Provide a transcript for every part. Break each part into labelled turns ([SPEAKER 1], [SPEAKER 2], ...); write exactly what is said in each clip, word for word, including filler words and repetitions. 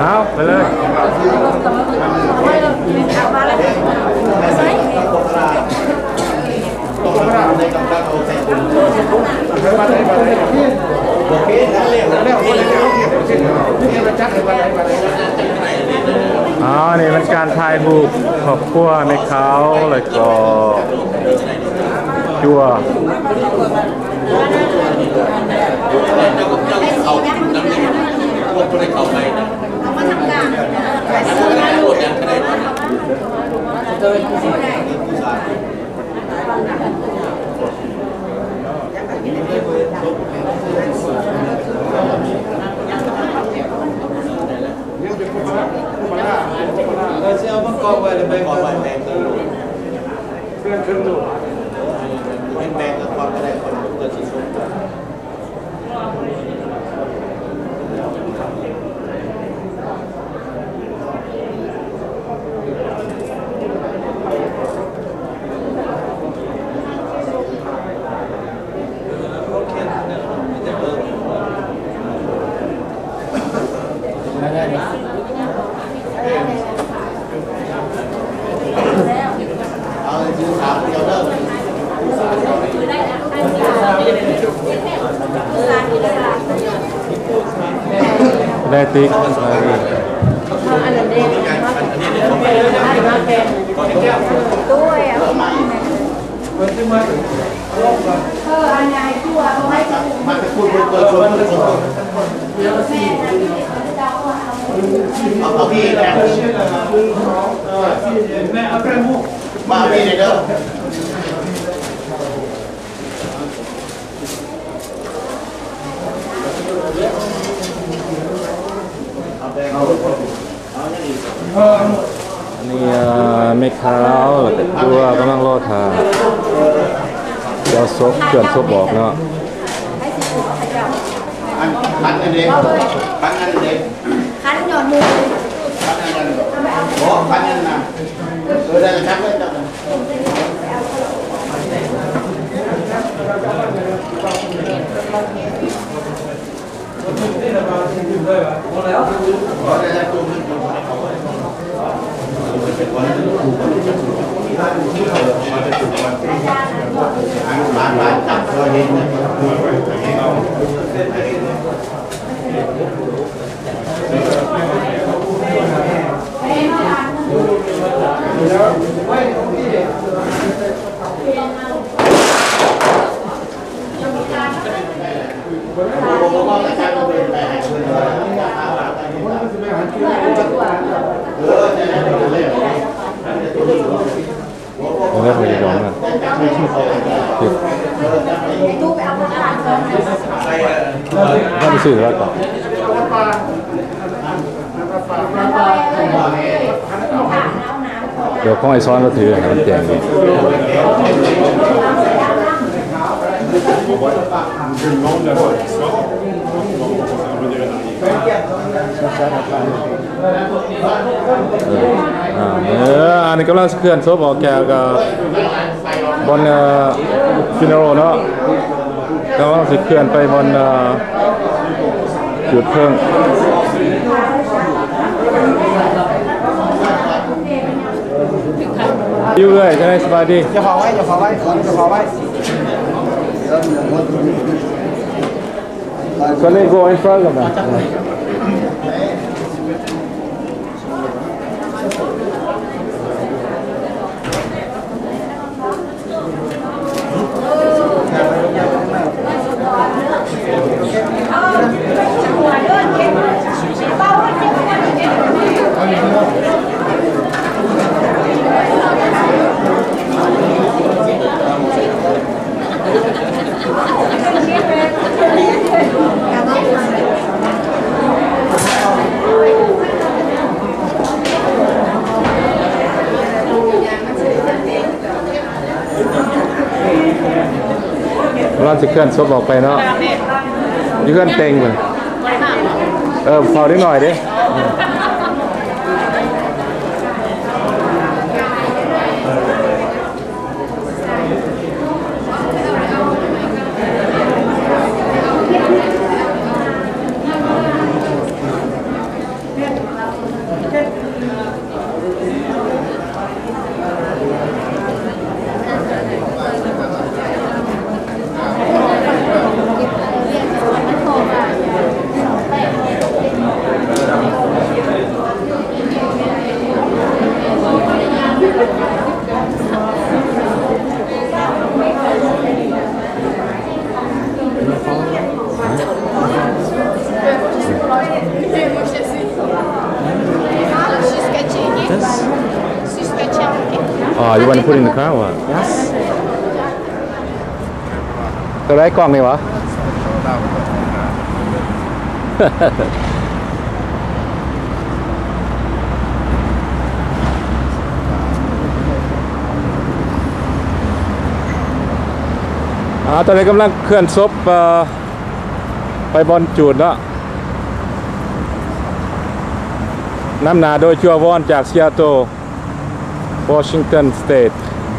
[SPEAKER 1] เอาไปเลยอ๋อนี่มันการถ่ายรูปครอบครัวในเขาแล้วก็จั่วเขาพวกคนในเขาไปเขามาทำงานขายเสื้อผ้าหมดยังก็ได้หมดเราจะเอามากองไว้เลยไปกองไว้แบงค์เพื่อนขึ้นดูเป็นแบงค์กับความอะไรคนเกิดชิ้นส่วนได้ติ๊กอันนั้นเด็กด้วยอ่ะเอออันใหญ่ตัวเขาให้มาเป็นพูดเปิดชวนเลยเอาพี่แม่แม่เอาแค่มุกมาพี่เด้ออันนี้ไม่ขาวแต่ตัวกำลังรอทางเดี๋ยวซบเกือบซบบอกเนาะคันอันเด็กคันอันเด็กคันหย่อนมือคันอันนั้นโอ้คันอันนั้นเออได้ชักเลยจังบ้านบ้านจับเราเห็นนะผมก็เคยร้องอ่ะถ้าไปซื้อแล้วต่อเดี๋ยวข้องไอซ้อนก็ถือให้มันแจงดีเอออันนี้กำลังเคลื่อนซบออกแกกับบนฟินาโรเนาะกำลังสิเคลื่อนไปบนจุดเพิ่งอยู่เลยจะได้สบายดีอย่าขอไว้อย่าขอไว้อย่าขอไว้ก็เลย go in front of thatเราจะเคลื่อนซบออกไปเนาะยืนเต็งเลยเออพอได้หน่อยดิ you want to put in the car or?
[SPEAKER 2] Yes.
[SPEAKER 1] ตัวไรกล้องนี่วะ อ่าตอนนี้กำลังเคลื่อนศพไปบอลจูดเนาะน้ำหนาโดยชัววอนจากซีแอตเทิลวอชิงตันสเตท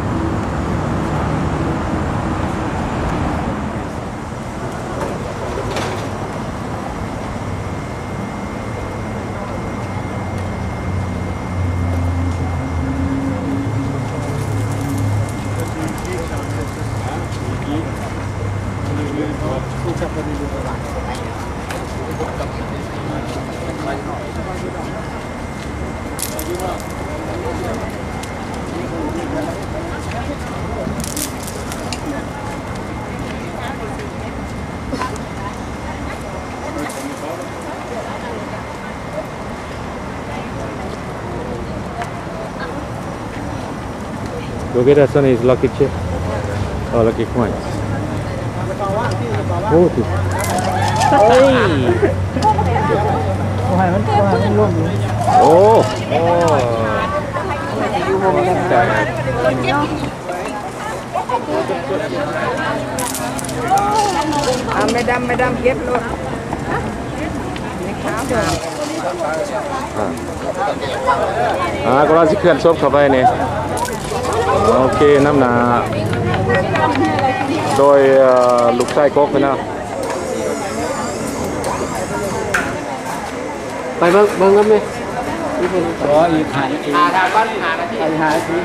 [SPEAKER 1] Look at that one is lucky chip. Oh, lucky coins. Oh, tuh. Hey. Oh. Oh.
[SPEAKER 2] À, madam, madam, ghép luôn.
[SPEAKER 1] À, à có là sẽ khuyên shop เข้าไปเนี่ยโอเคน้ำหนาโดยลูกไส้ก๊กไปนะไปเบิ้งเบิ้งกันไหมอ๋ออีกหายอีกหาทางบ้านหาที่หาที่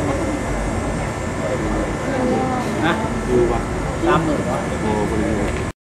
[SPEAKER 1] นะอยู่ป่ะตามหมื่นวะโอ้